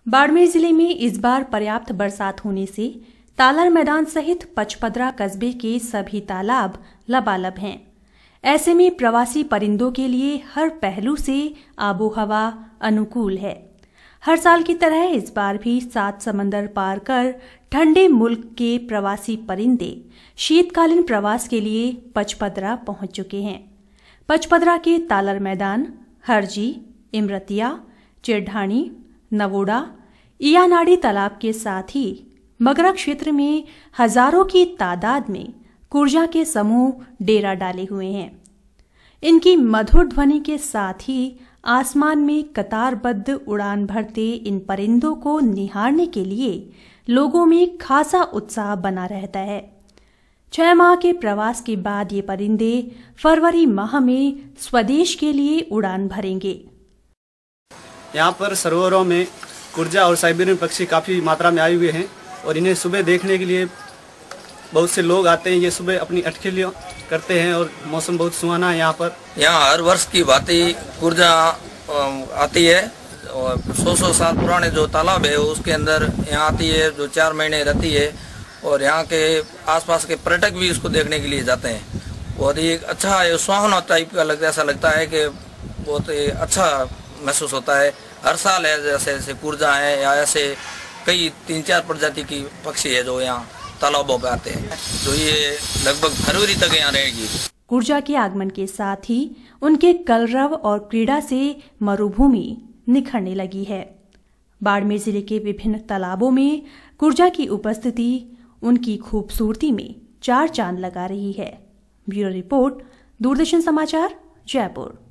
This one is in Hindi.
बाड़मेर जिले में इस बार पर्याप्त बरसात होने से तालर मैदान सहित पचपदरा कस्बे के सभी तालाब लबालब हैं। ऐसे में प्रवासी परिंदों के लिए हर पहलू से आबोहवा अनुकूल है। हर साल की तरह इस बार भी 7 समंदर पार कर ठंडे मुल्क के प्रवासी परिंदे शीतकालीन प्रवास के लिए पचपदरा पहुंच चुके हैं। पचपदरा के तालर मैदान, हरजी, इमरतिया, चिरढाणी, नवोड़ा, इयानाड़ी तालाब के साथ ही मगरा क्षेत्र में हजारों की तादाद में कुर्जा के समूह डेरा डाले हुए हैं। इनकी मधुर ध्वनि के साथ ही आसमान में कतारबद्ध उड़ान भरते इन परिंदों को निहारने के लिए लोगों में खासा उत्साह बना रहता है। 6 माह के प्रवास के बाद ये परिंदे फरवरी माह में स्वदेश के लिए उड़ान भरेंगे। यहाँ पर सरोवरों में कुर्जा और साइबेरियन पक्षी काफ़ी मात्रा में आए हुए हैं और इन्हें सुबह देखने के लिए बहुत से लोग आते हैं। ये सुबह अपनी अटखेलियाँ करते हैं और मौसम बहुत सुहाना है यहाँ पर। यहाँ हर वर्ष की भांति कुर्जा आती है और 100 साल पुराने जो तालाब है उसके अंदर यहाँ आती है, जो 4 महीने रहती है और यहाँ के आसपास के पर्यटक भी इसको देखने के लिए जाते हैं। बहुत ही अच्छा है, सुहावना टाइप का ऐसा लगता है कि बहुत ही अच्छा महसूस होता है। हर साल है जैसे कुर्जा है या ऐसे कई 3-4 प्रजाति की पक्षी है जो यहाँ तालाबों पे आते हैं, तो ये लगभग फरवरी तक यहाँ रहेगी। कुर्जा के आगमन के साथ ही उनके कलरव और क्रीड़ा से मरुभूमि निखरने लगी है। बाड़मेर जिले के विभिन्न तालाबों में कुर्जा की उपस्थिति उनकी खूबसूरती में 4 चांद लगा रही है। ब्यूरो रिपोर्ट, दूरदर्शन समाचार, जयपुर।